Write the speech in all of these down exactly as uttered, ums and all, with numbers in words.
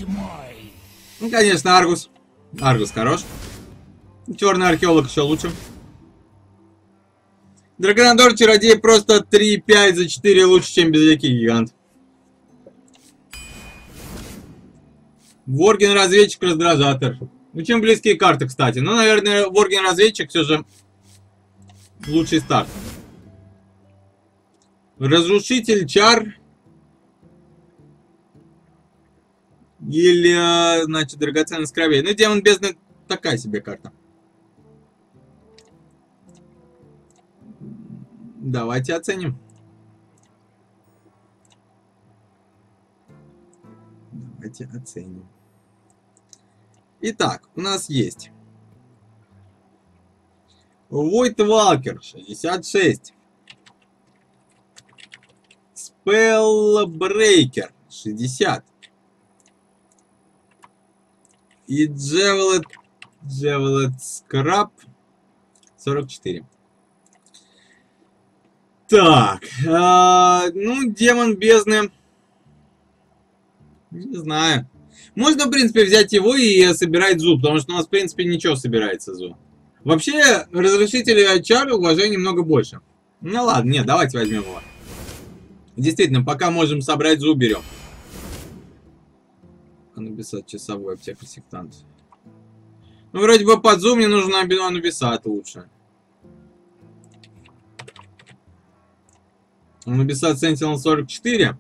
мой. Ну, конечно, Аргус. Аргус хорош. Черный археолог еще лучше. Драконодор чародей просто три пять за четыре лучше, чем безликий гигант. Ворген разведчик раздражатор. Ну, чем близкие карты, кстати. Ну, наверное, Ворген разведчик все же лучший старт. Разрушитель чар. Или, значит, драгоценность кровей. Ну, демон бездны такая себе карта. Давайте оценим. Давайте оценим. Итак, у нас есть Войт Валкер шестьдесят шесть. Спеллбрейкер шестьдесят. И Джевелет Джевелет Скраб сорок четыре. Так, а, ну, демон бездны. Не знаю. Можно, в принципе, взять его и собирать зуб, потому что у нас, в принципе, ничего собирается зуб. Вообще, разрушители чар уважения немного больше. Ну ладно, нет, давайте возьмем его. Действительно, пока можем собрать зуб, берем. Анубисат часовой, аптека сектант. Ну, вроде бы под зуб мне нужно Анубисат лучше. Анубисат Сентинел сорок четыре.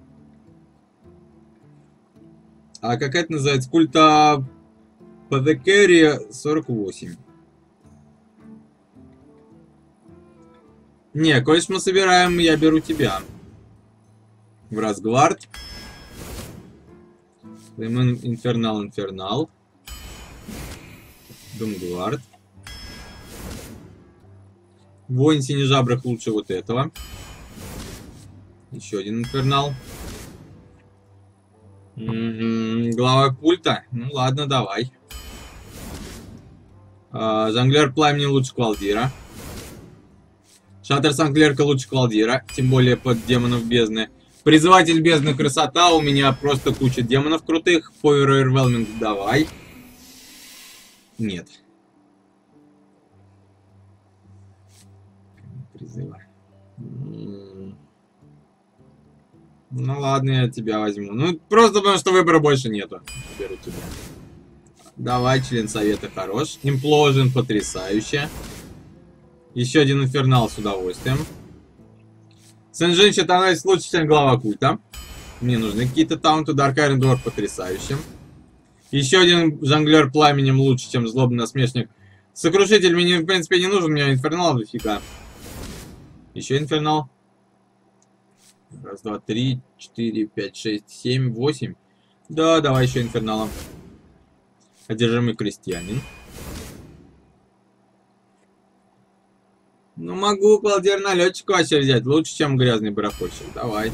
А как это называется? Культа Пэдекэри сорок восемь. Не, кое-что мы собираем, я беру тебя. В Разгвард. Лемон Инфернал Инфернал. Думгвард. Воин синежабрых лучше вот этого. Еще один Инфернал. М-м-м, глава культа. Ну ладно, давай. А, Жонглер пламени лучше Квалдира. Шаттер Санклерка лучше Квалдира. Тем более под демонов бездны. Призыватель бездны красота. У меня просто куча демонов крутых. Power Overwhelming давай. Нет. Призыва. Ну ладно, я тебя возьму. Ну, просто потому что выбора больше нету. Беру тебя. Давай, член совета хорош. Имплозен потрясающе. Еще один инфернал с удовольствием. Сен-Джин становится лучше, чем глава культа. Мне нужны какие-то таунты. Дарк Айрон Дворф потрясающим. Еще один жонглер пламенем лучше, чем злобный насмешник. Сокрушитель мне, в принципе, не нужен. У меня инфернал дофига. Еще инфернал. Раз, два, три, четыре, пять, шесть, семь, восемь. Да, давай еще инферналом. Одержимый крестьянин. Ну, могу Квалдир налетчик вообще взять. Лучше, чем грязный барахольщик. Давай.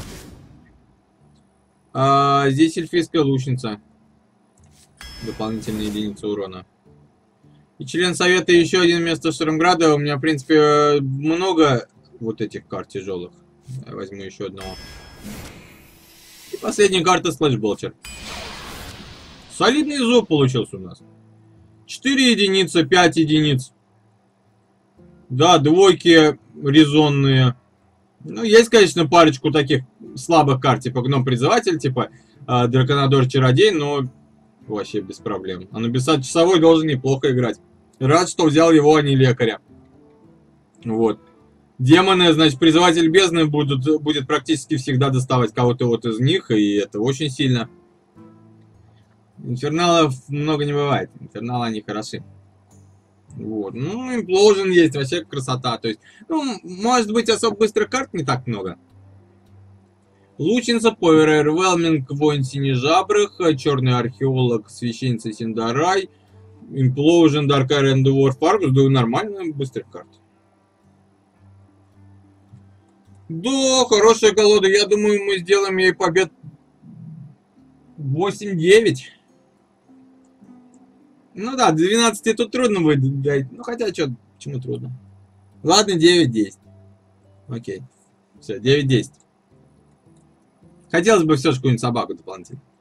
А, здесь эльфийская лучница. Дополнительная единица урона. И член совета еще один вместо Штормграда. У меня, в принципе, много вот этих карт тяжелых. Я возьму еще одного. И последняя карта Слэшболчер. Солидный зуб получился у нас. четыре единицы, пять единиц. Да, двойки резонные. Ну, есть, конечно, парочку таких слабых карт, типа Гном-призыватель, типа э, Драконодор-чародей, но вообще без проблем. Анубисат часовой должен неплохо играть. Рад, что взял его, а не лекаря. Вот. Демоны, значит, призыватель бездны будут, будет практически всегда доставать кого-то вот из них, и это очень сильно. Инферналов много не бывает. Инферналы, они хороши. Вот. Ну, имплозен есть, вообще красота. То есть, ну, может быть, особо быстрых карт не так много. Лучница, Power Overwhelming, Воин Синежабрых, Черный Археолог, Священница Синдарай, Implosion, Dark Iron Dwarf, Argus, да, нормально быстрых карт. Да, хорошая колода. Я думаю, мы сделаем ей побед восемь-девять. Ну да, двенадцать тут трудно будет дать. Ну хотя, что, почему трудно? Ладно, девять-десять. Окей. Все, девять-десять. Хотелось бы все же какую-нибудь собаку дополнительно.